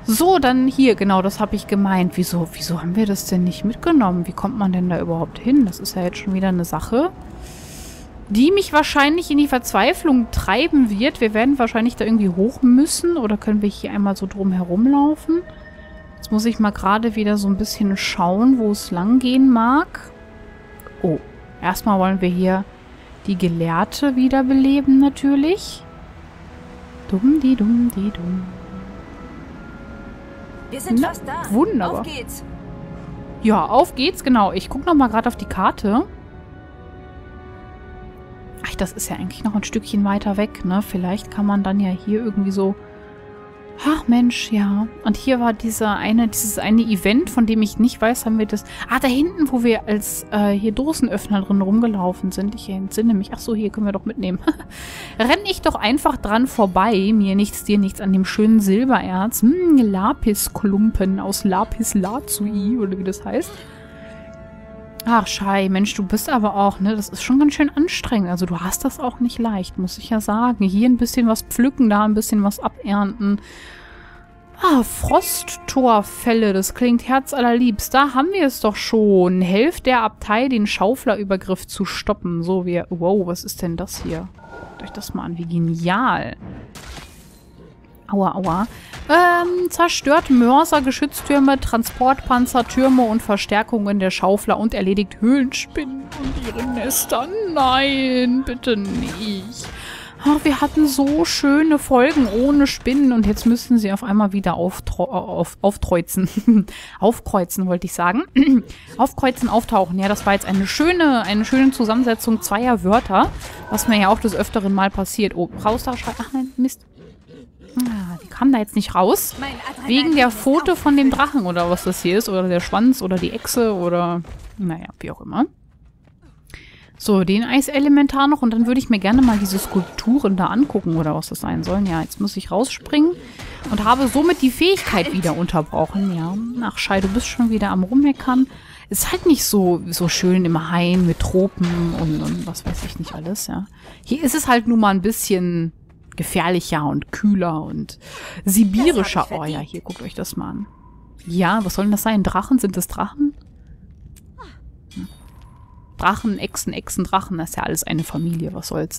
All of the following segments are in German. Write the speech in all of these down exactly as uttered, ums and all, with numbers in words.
So, dann hier, genau, das habe ich gemeint. Wieso, wieso haben wir das denn nicht mitgenommen? Wie kommt man denn da überhaupt hin? Das ist ja jetzt schon wieder eine Sache, die mich wahrscheinlich in die Verzweiflung treiben wird. Wir werden wahrscheinlich da irgendwie hoch müssen. Oder können wir hier einmal so drum herumlaufen? Jetzt muss ich mal gerade wieder so ein bisschen schauen, wo es lang gehen mag. Oh, erstmal wollen wir hier die Gelehrte wiederbeleben natürlich. Dumm, die dumm, die dumm. Wir sind Na, fast da. Wunderbar. Auf geht's. Ja, auf geht's, genau. Ich gucke nochmal gerade auf die Karte. Ach, das ist ja eigentlich noch ein Stückchen weiter weg, ne? Vielleicht kann man dann ja hier irgendwie so... Ach, Mensch, ja. Und hier war dieser eine, dieses eine Event, von dem ich nicht weiß, haben wir das... Ah, da hinten, wo wir als äh, hier Dosenöffner drin rumgelaufen sind. Ich entsinne mich. Ach so, hier können wir doch mitnehmen. Renn ich doch einfach dran vorbei. Mir nichts, dir nichts an dem schönen Silbererz. Hm, Lapisklumpen aus Lapis Lazuli, oder wie das heißt. Ach, Schei, Mensch, du bist aber auch, ne, das ist schon ganz schön anstrengend. Also du hast das auch nicht leicht, muss ich ja sagen. Hier ein bisschen was pflücken, da ein bisschen was abernten. Ah, Frosttorfälle, das klingt herzallerliebst. Da haben wir es doch schon. Helft der Abtei, den Schauflerübergriff zu stoppen. So, wir... Wow, was ist denn das hier? Guckt euch das mal an, wie genial. Aua, aua. Ähm, zerstört Mörser, Geschütztürme, Transportpanzer, Türme und Verstärkungen der Schaufler und erledigt Höhlenspinnen und ihre Nester. Nein, bitte nicht. Ach, wir hatten so schöne Folgen ohne Spinnen und jetzt müssen sie auf einmal wieder auf, aufkreuzen. Aufkreuzen, wollte ich sagen. Aufkreuzen, auftauchen. Ja, das war jetzt eine schöne, eine schöne Zusammensetzung zweier Wörter, was mir ja auch des Öfteren mal passiert. Oh, raus da, schreibt. Ach nein, Mist. Ah, die kam da jetzt nicht raus. Wegen der Pfote von dem Drachen oder was das hier ist. Oder der Schwanz oder die Echse oder... Naja, wie auch immer. So, den Eiselementar noch. Und dann würde ich mir gerne mal diese Skulpturen da angucken oder was das sein sollen. Ja, jetzt muss ich rausspringen. Und habe somit die Fähigkeit wieder unterbrochen. Ja, ach Schei, du bist schon wieder am Rummeckern. Ist halt nicht so, so schön im Hain mit Tropen und, und was weiß ich nicht alles, ja. Hier ist es halt nun mal ein bisschen... gefährlicher und kühler und sibirischer. Oh ja, hier, guckt euch das mal an. Ja, was soll denn das sein? Drachen? Sind das Drachen? Hm. Drachen, Echsen, Echsen, Drachen. Das ist ja alles eine Familie. Was soll's?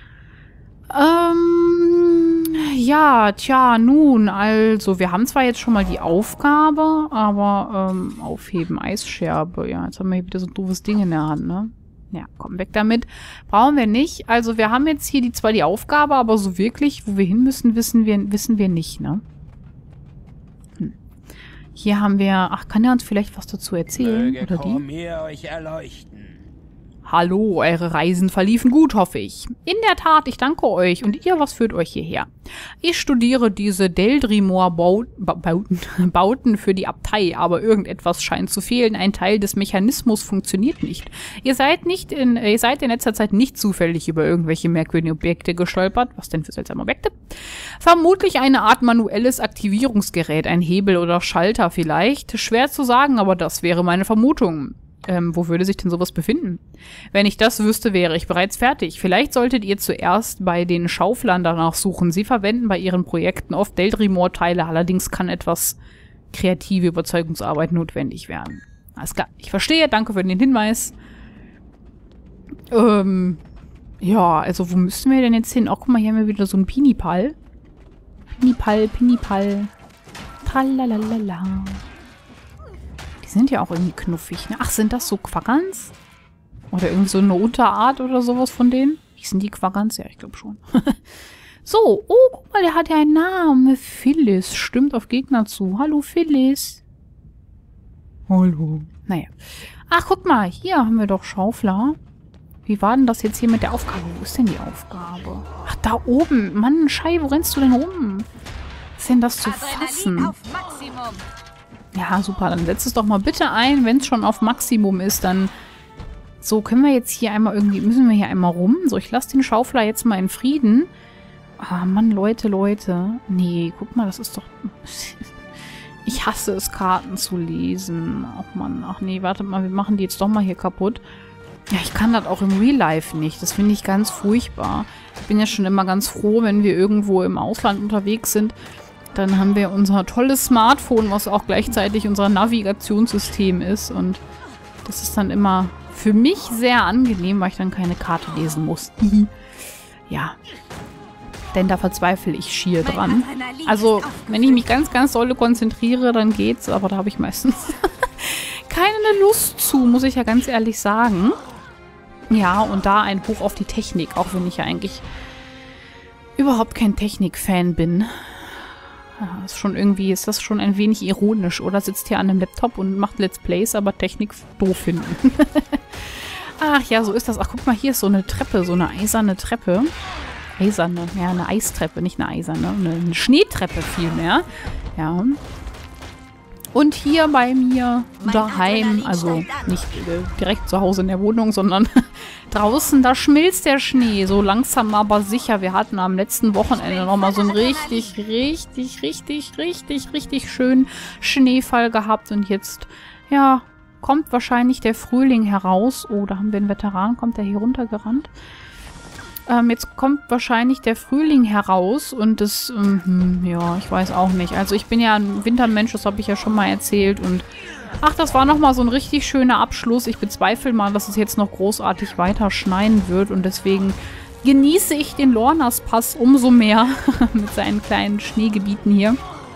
Ähm, ja, tja, nun, also, wir haben zwar jetzt schon mal die Aufgabe, aber, ähm, aufheben, Eisscherbe. Ja, jetzt haben wir hier wieder so ein doofes Ding in der Hand, ne? Ja, komm, weg damit. Brauchen wir nicht. Also wir haben jetzt hier die, zwar die Aufgabe, aber so wirklich, wo wir hin müssen, wissen wir, wissen wir nicht, ne? Hm. Hier haben wir... Ach, kann er uns vielleicht was dazu erzählen? Möge oder die? Cormier euch erleuchten. Hallo, eure Reisen verliefen gut, hoffe ich. In der Tat, ich danke euch. Und ihr, was führt euch hierher? Ich studiere diese Deldrimor-Bauten Bauten für die Abtei, aber irgendetwas scheint zu fehlen. Ein Teil des Mechanismus funktioniert nicht. Ihr seid nicht in, ihr seid in letzter Zeit nicht zufällig über irgendwelche merkwürdigen Objekte gestolpert. Was denn für seltsame Objekte? Vermutlich eine Art manuelles Aktivierungsgerät, ein Hebel oder Schalter vielleicht. Schwer zu sagen, aber das wäre meine Vermutung. Ähm, wo würde sich denn sowas befinden? Wenn ich das wüsste, wäre ich bereits fertig. Vielleicht solltet ihr zuerst bei den Schauflern danach suchen. Sie verwenden bei ihren Projekten oft Deldrimor-Teile, allerdings kann etwas kreative Überzeugungsarbeit notwendig werden. Alles klar, ich verstehe, danke für den Hinweis. Ähm, ja, also wo müssen wir denn jetzt hin? Auch guck mal, hier haben wir wieder so einen Pinipal. Pinipal, Pinipal. Tralalala. Die sind ja auch irgendwie knuffig, ne? Ach, sind das so Quaggans? Oder irgendwie so eine Unterart oder sowas von denen? Sind die Quaggans? Ja, ich glaube schon. So, oh, guck mal, der hat ja einen Namen. Phyllis. Stimmt auf Gegner zu. Hallo, Phyllis. Hallo. Naja. Ach, guck mal, hier haben wir doch Schaufler. Wie war denn das jetzt hier mit der Aufgabe? Wo ist denn die Aufgabe? Ach, da oben. Mann, Schei, wo rennst du denn rum? Was ist denn das zu fassen? Ja, super. Dann setz es doch mal bitte ein, wenn es schon auf Maximum ist, dann... So, können wir jetzt hier einmal irgendwie... Müssen wir hier einmal rum? So, ich lasse den Schaufler jetzt mal in Frieden. Ah, Mann, Leute, Leute. Nee, guck mal, das ist doch... Ich hasse es, Karten zu lesen. Ach, Mann. Ach, nee, wartet mal, wir machen die jetzt doch mal hier kaputt. Ja, ich kann das auch im Real Life nicht. Das finde ich ganz furchtbar. Ich bin ja schon immer ganz froh, wenn wir irgendwo im Ausland unterwegs sind, Dann haben wir unser tolles Smartphone, was auch gleichzeitig unser Navigationssystem ist. Und das ist dann immer für mich sehr angenehm, weil ich dann keine Karte lesen muss. Ja. Denn da verzweifle ich schier dran. Also, wenn ich mich ganz, ganz doll konzentriere, dann geht's. Aber da habe ich meistens keine Lust zu, muss ich ja ganz ehrlich sagen. Ja, und da ein Hoch auf die Technik, auch wenn ich ja eigentlich überhaupt kein Technik-Fan bin. Ja, ist schon irgendwie, ist das schon ein wenig ironisch, oder? Sitzt hier an einem Laptop und macht Let's Plays, aber Technik doof finden. Ach ja, so ist das. Ach, guck mal, hier ist so eine Treppe, so eine eiserne Treppe. Eiserne, ja, eine Eistreppe, nicht eine eiserne, eine, eine Schneetreppe vielmehr. Ja. Und hier bei mir daheim, also nicht äh, direkt zu Hause in der Wohnung, sondern draußen, da schmilzt der Schnee, so langsam aber sicher. Wir hatten am letzten Wochenende nochmal so einen richtig, richtig, richtig, richtig, richtig schönen Schneefall gehabt. Und jetzt, ja, kommt wahrscheinlich der Frühling heraus. Oh, da haben wir einen Veteran, kommt der hier runtergerannt. Ähm, jetzt kommt wahrscheinlich der Frühling heraus und das, ähm, ja, ich weiß auch nicht. Also ich bin ja ein Wintermensch, das habe ich ja schon mal erzählt und ach, das war nochmal so ein richtig schöner Abschluss. Ich bezweifle mal, dass es jetzt noch großartig weiter schneien wird und deswegen genieße ich den Lornas-Pass umso mehr mit seinen kleinen Schneegebieten hier.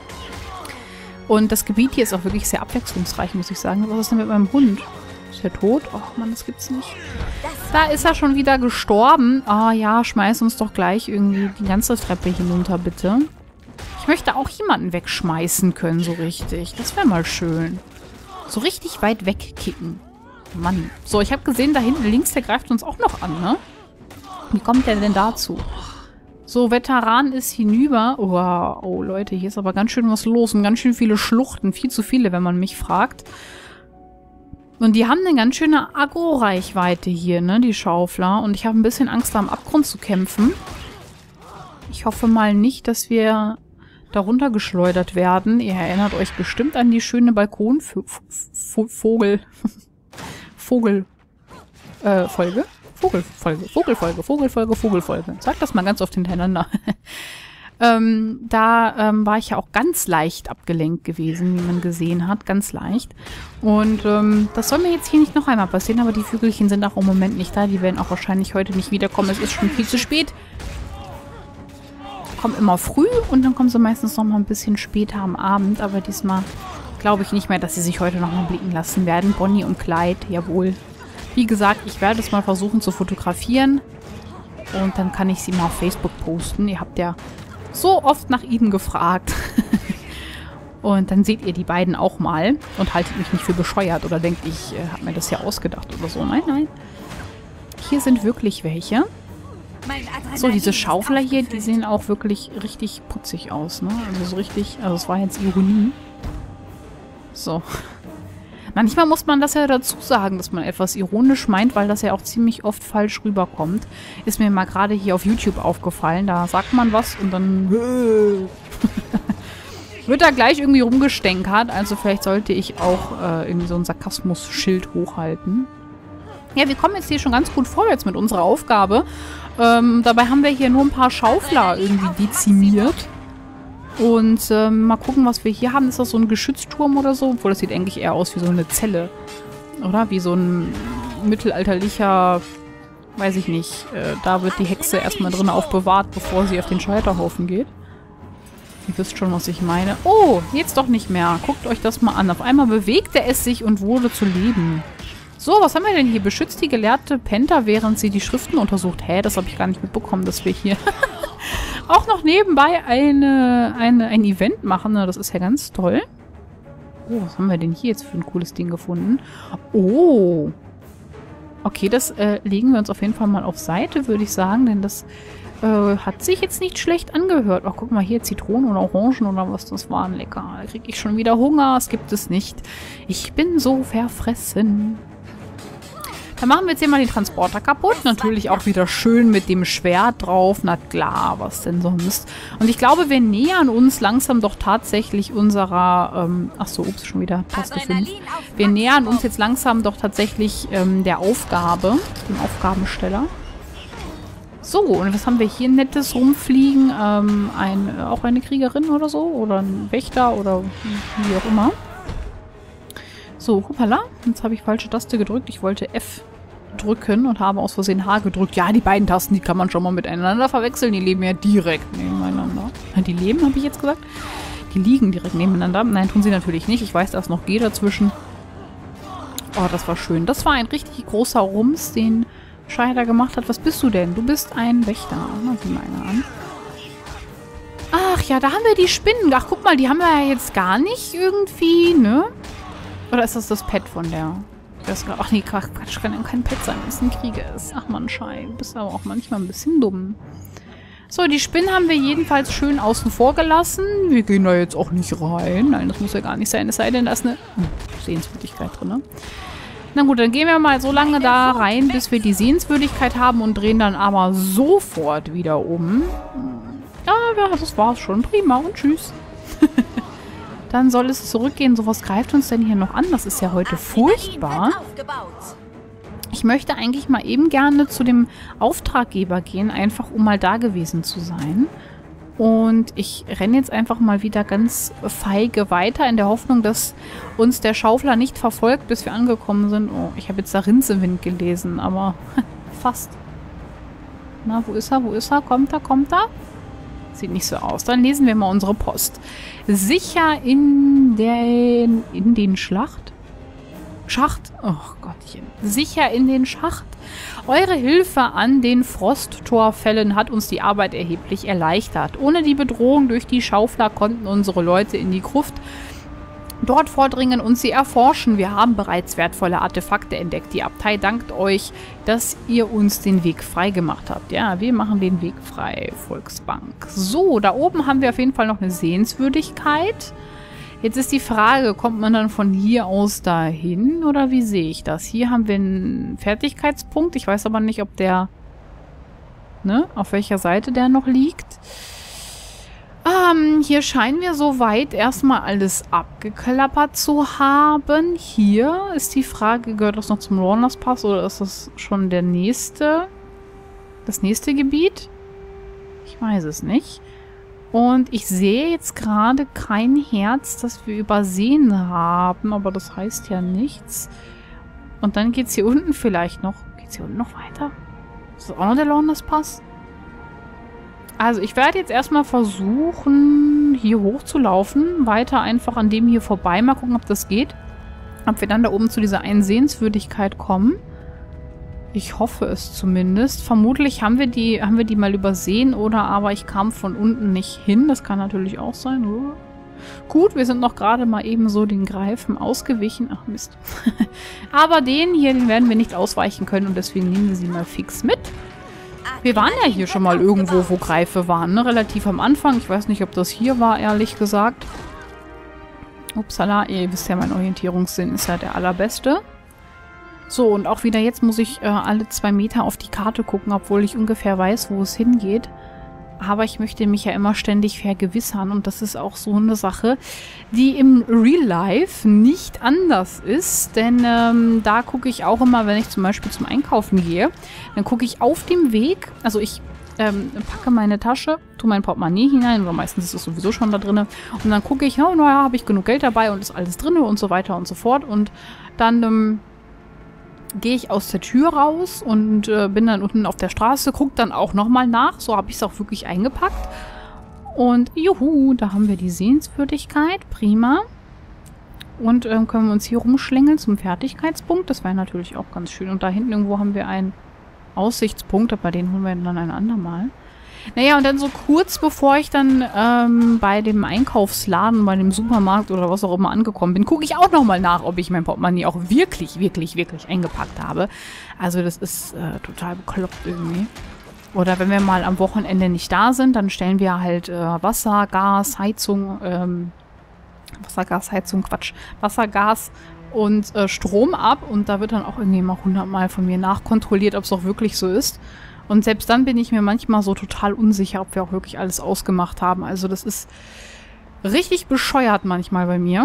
Und das Gebiet hier ist auch wirklich sehr abwechslungsreich, muss ich sagen. Was ist denn mit meinem Hund? Ist der tot? Ach man, das gibt's nicht. Da ist er schon wieder gestorben. Ah ja, schmeiß uns doch gleich irgendwie die ganze Treppe hinunter, bitte. Ich möchte auch jemanden wegschmeißen können, so richtig. Das wäre mal schön. So richtig weit wegkicken. Mann. So, ich habe gesehen, da hinten links, der greift uns auch noch an, ne? Wie kommt der denn dazu? So, Veteran ist hinüber. Oh, oh, Leute, hier ist aber ganz schön was los und ganz schön viele Schluchten. Viel zu viele, wenn man mich fragt. Und die haben eine ganz schöne Agro-Reichweite hier, ne, die Schaufler. Und ich habe ein bisschen Angst, da am Abgrund zu kämpfen. Ich hoffe mal nicht, dass wir darunter geschleudert werden. Ihr erinnert euch bestimmt an die schöne Balkonvogel... Vogel... Äh, Folge? Vogelfolge. Vogelfolge, Vogelfolge, Vogelfolge. Sag das mal ganz oft hintereinander. Ähm, da ähm, war ich ja auch ganz leicht abgelenkt gewesen, wie man gesehen hat. Ganz leicht. Und ähm, das soll mir jetzt hier nicht noch einmal passieren, aber die Vögelchen sind auch im Moment nicht da. Die werden auch wahrscheinlich heute nicht wiederkommen. Es ist schon viel zu spät. Kommen immer früh und dann kommen sie meistens noch mal ein bisschen später am Abend. Aber diesmal glaube ich nicht mehr, dass sie sich heute noch mal blicken lassen werden. Bonnie und Clyde, jawohl. Wie gesagt, ich werde es mal versuchen zu fotografieren. Und dann kann ich sie mal auf Facebook posten. Ihr habt ja so oft nach ihnen gefragt. Und dann seht ihr die beiden auch mal und haltet mich nicht für bescheuert oder denkt, ich äh, habe mir das ja ausgedacht oder so. Nein, nein. Hier sind wirklich welche. So, diese Schaufler hier, die sehen auch wirklich richtig putzig aus, ne? Also so richtig, also es war jetzt Ironie. So. Manchmal muss man das ja dazu sagen, dass man etwas ironisch meint, weil das ja auch ziemlich oft falsch rüberkommt. Ist mir mal gerade hier auf YouTube aufgefallen. Da sagt man was und dann wird da gleich irgendwie rumgestänkert. Also vielleicht sollte ich auch äh, irgendwie so ein Sarkasmus-Schild hochhalten. Ja, wir kommen jetzt hier schon ganz gut vorwärts mit unserer Aufgabe. Ähm, dabei haben wir hier nur ein paar Schaufler irgendwie dezimiert. Und ähm, mal gucken, was wir hier haben. Ist das so ein Geschützturm oder so? Obwohl, das sieht eigentlich eher aus wie so eine Zelle. Oder? Wie so ein mittelalterlicher, weiß ich nicht. Äh, da wird die Hexe erstmal drin aufbewahrt, bevor sie auf den Scheiterhaufen geht. Ihr wisst schon, was ich meine. Oh, jetzt doch nicht mehr. Guckt euch das mal an. Auf einmal bewegte es sich und wurde zu Leben. So, was haben wir denn hier? Beschützt die gelehrte Penta, während sie die Schriften untersucht. Hä, das habe ich gar nicht mitbekommen, dass wir hier auch noch nebenbei eine, eine, ein Event machen. Das ist ja ganz toll. Oh, was haben wir denn hier jetzt für ein cooles Ding gefunden? Oh. Okay, das äh, legen wir uns auf jeden Fall mal auf Seite, würde ich sagen. Denn das äh, hat sich jetzt nicht schlecht angehört. Oh, guck mal hier, Zitronen oder Orangen oder was das waren. Lecker. Da kriege ich schon wieder Hunger. Das gibt es nicht. Ich bin so verfressen. Dann machen wir jetzt hier mal den Transporter kaputt. Natürlich auch wieder schön mit dem Schwert drauf. Na klar, was denn sonst? Und ich glaube, wir nähern uns langsam doch tatsächlich unserer... Ähm, ach so, ups, schon wieder Taste fünf. Wir nähern uns jetzt langsam doch tatsächlich ähm, der Aufgabe, dem Aufgabensteller. So, und was haben wir hier Nettes rumfliegen? Ähm, ein, auch eine Kriegerin oder so? Oder ein Wächter oder wie auch immer. So, hoppala. Jetzt habe ich falsche Taste gedrückt. Ich wollte F drücken und habe aus Versehen H gedrückt. Ja, die beiden Tasten, die kann man schon mal miteinander verwechseln. Die leben ja direkt nebeneinander. Die leben, habe ich jetzt gesagt? Die liegen direkt nebeneinander. Nein, tun sie natürlich nicht. Ich weiß, da ist noch G dazwischen. Oh, das war schön. Das war ein richtig großer Rums, den Scheider gemacht hat. Was bist du denn? Du bist ein Wächter. Na, sieh mal einer an. Ach ja, da haben wir die Spinnen. Ach, guck mal, die haben wir ja jetzt gar nicht irgendwie, ne? Oder ist das das Pet von der? Das, ach nee, Quatsch, kann ja kein Pet sein, wenn es ein Krieger ist. Ach man, Schei. Du bist aber auch manchmal ein bisschen dumm. So, die Spinnen haben wir jedenfalls schön außen vor gelassen. Wir gehen da jetzt auch nicht rein. Nein, das muss ja gar nicht sein. Es sei denn, da ist eine hm, Sehenswürdigkeit drin, ne? Na gut, dann gehen wir mal so lange da rein, bis wir die Sehenswürdigkeit haben und drehen dann aber sofort wieder um. Ja, das war's schon. Prima und tschüss. Dann soll es zurückgehen. So, was greift uns denn hier noch an? Das ist ja heute furchtbar. Ich möchte eigentlich mal eben gerne zu dem Auftraggeber gehen, einfach um mal da gewesen zu sein. Und ich renne jetzt einfach mal wieder ganz feige weiter, in der Hoffnung, dass uns der Schaufler nicht verfolgt, bis wir angekommen sind. Oh, ich habe jetzt da Rinsewind gelesen, aber fast. Na, wo ist er? Wo ist er? Kommt er? Kommt er? Sieht nicht so aus. Dann lesen wir mal unsere Post. Sicher in den, in den Schlacht? Schacht? Oh Gottchen. Sicher in den Schacht? Eure Hilfe an den Frosttorfällen hat uns die Arbeit erheblich erleichtert. Ohne die Bedrohung durch die Schaufler konnten unsere Leute in die Gruft dort vordringen und sie erforschen. Wir haben bereits wertvolle Artefakte entdeckt. Die Abtei dankt euch, dass ihr uns den Weg frei gemacht habt. Ja, wir machen den Weg frei, Volksbank. So, da oben haben wir auf jeden Fall noch eine Sehenswürdigkeit. Jetzt ist die Frage, kommt man dann von hier aus dahin oder wie sehe ich das? Hier haben wir einen Fertigkeitspunkt. Ich weiß aber nicht, ob der, ne, auf welcher Seite der noch liegt. Ähm, hier scheinen wir soweit erstmal alles abgeklappert zu haben. Hier ist die Frage, gehört das noch zum Lornas Pass oder ist das schon der nächste, das nächste Gebiet? Ich weiß es nicht. Und ich sehe jetzt gerade kein Herz, das wir übersehen haben, aber das heißt ja nichts. Und dann geht es hier unten vielleicht noch. Geht es hier unten noch weiter? Ist das auch noch der Lornas Pass? Also ich werde jetzt erstmal versuchen, hier hochzulaufen. Weiter einfach an dem hier vorbei. Mal gucken, ob das geht. Ob wir dann da oben zu dieser einen Sehenswürdigkeit kommen. Ich hoffe es zumindest. Vermutlich haben wir die, haben wir die mal übersehen oder aber ich kam von unten nicht hin. Das kann natürlich auch sein. Oh. Gut, wir sind noch gerade mal eben so den Greifen ausgewichen. Ach Mist. Aber den hier, den werden wir nicht ausweichen können und deswegen nehmen wir sie mal fix mit. Wir waren ja hier schon mal irgendwo, wo Greife waren, ne? Relativ am Anfang. Ich weiß nicht, ob das hier war, ehrlich gesagt. Upsala, ihr wisst ja, mein Orientierungssinn ist ja der allerbeste. So, und auch wieder jetzt muss ich äh, alle zwei Meter auf die Karte gucken, obwohl ich ungefähr weiß, wo es hingeht. Aber ich möchte mich ja immer ständig vergewissern und das ist auch so eine Sache, die im Real Life nicht anders ist. Denn ähm, da gucke ich auch immer, wenn ich zum Beispiel zum Einkaufen gehe, dann gucke ich auf dem Weg, also ich ähm, packe meine Tasche, tue mein Portemonnaie hinein, oder meistens ist es sowieso schon da drin. Und dann gucke ich, oh, naja, habe ich genug Geld dabei und ist alles drin und so weiter und so fort. Und dann ähm, gehe ich aus der Tür raus und äh, bin dann unten auf der Straße, gucke dann auch nochmal nach. So habe ich es auch wirklich eingepackt. Und juhu, da haben wir die Sehenswürdigkeit. Prima. Und ähm, können wir uns hier rumschlängeln zum Fertigkeitspunkt. Das wäre natürlich auch ganz schön. Und da hinten irgendwo haben wir einen Aussichtspunkt, aber den holen wir dann ein andermal. Naja, und dann so kurz bevor ich dann ähm, bei dem Einkaufsladen, bei dem Supermarkt oder was auch immer angekommen bin, gucke ich auch nochmal nach, ob ich mein Portemonnaie auch wirklich, wirklich, wirklich eingepackt habe. Also das ist äh, total bekloppt irgendwie. Oder wenn wir mal am Wochenende nicht da sind, dann stellen wir halt äh, Wasser, Gas, Heizung, ähm, Wasser, Gas, Heizung, Quatsch, Wasser, Gas und äh, Strom ab. Und da wird dann auch irgendwie mal hundertmal von mir nachkontrolliert, ob es auch wirklich so ist. Und selbst dann bin ich mir manchmal so total unsicher, ob wir auch wirklich alles ausgemacht haben. Also das ist richtig bescheuert manchmal bei mir.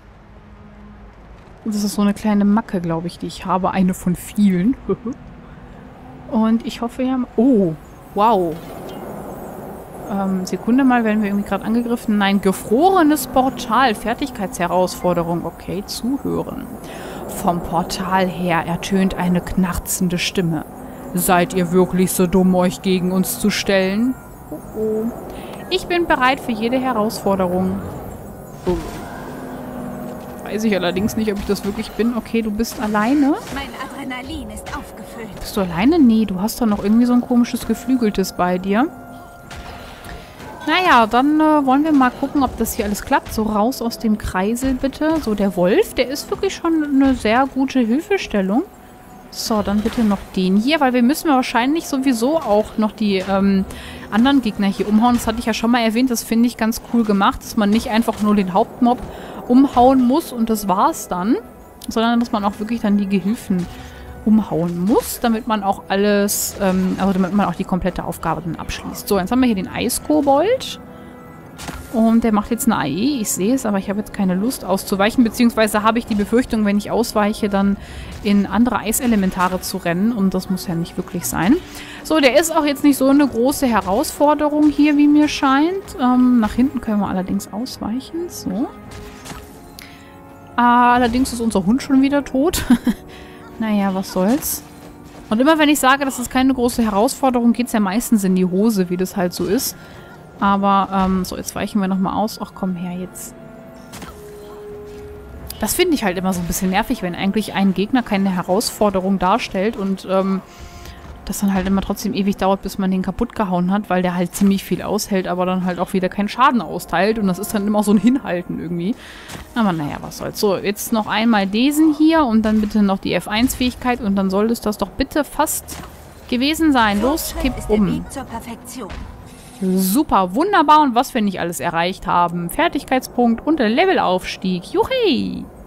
Das ist so eine kleine Macke, glaube ich, die ich habe. Eine von vielen. Und ich hoffe ja... Oh, Wow. Ähm, Sekunde mal, werden wir irgendwie gerade angegriffen? Nein, gefrorenes Portal. Fertigkeitsherausforderung. Okay, zuhören. Vom Portal her ertönt eine knarzende Stimme. Seid ihr wirklich so dumm, euch gegen uns zu stellen? Oh oh. Ich bin bereit für jede Herausforderung. Oh. Weiß ich allerdings nicht, ob ich das wirklich bin. Okay, du bist alleine. Mein Adrenalin ist aufgefüllt. Bist du alleine? Nee, du hast doch noch irgendwie so ein komisches Geflügeltes bei dir. Naja, dann äh, wollen wir mal gucken, ob das hier alles klappt. So, raus aus dem Kreisel bitte. So, der Wolf, der ist wirklich schon eine sehr gute Hilfestellung. So, dann bitte noch den hier, weil wir müssen wahrscheinlich sowieso auch noch die ähm, anderen Gegner hier umhauen. Das hatte ich ja schon mal erwähnt. Das finde ich ganz cool gemacht, dass man nicht einfach nur den Hauptmob umhauen muss und das war's dann. Sondern dass man auch wirklich dann die Gehilfen umhauen muss, damit man auch alles, ähm, also damit man auch die komplette Aufgabe dann abschließt. So, jetzt haben wir hier den Eiskobold. Und der macht jetzt eine A E. Ich sehe es, aber ich habe jetzt keine Lust auszuweichen, beziehungsweise habe ich die Befürchtung, wenn ich ausweiche, dann in andere Eiselementare zu rennen. Und das muss ja nicht wirklich sein. So, der ist auch jetzt nicht so eine große Herausforderung hier, wie mir scheint. Ähm, nach hinten können wir allerdings ausweichen. So. Allerdings ist unser Hund schon wieder tot. Naja, was soll's. Und immer wenn ich sage, das ist keine große Herausforderung, geht es ja meistens in die Hose, wie das halt so ist. Aber, ähm, so, jetzt weichen wir nochmal aus. Ach, komm her jetzt. Das finde ich halt immer so ein bisschen nervig, wenn eigentlich ein Gegner keine Herausforderung darstellt und, ähm, das dann halt immer trotzdem ewig dauert, bis man den kaputt gehauen hat, weil der halt ziemlich viel aushält, aber dann halt auch wieder keinen Schaden austeilt. Und das ist dann immer so ein Hinhalten irgendwie. Aber naja, was soll's. So, jetzt noch einmal diesen hier und dann bitte noch die F eins Fähigkeit und dann sollte es das doch bitte fast gewesen sein. Los, kipp um. Super, wunderbar und was wir nicht alles erreicht haben. Fertigkeitspunkt und Levelaufstieg. Juhi!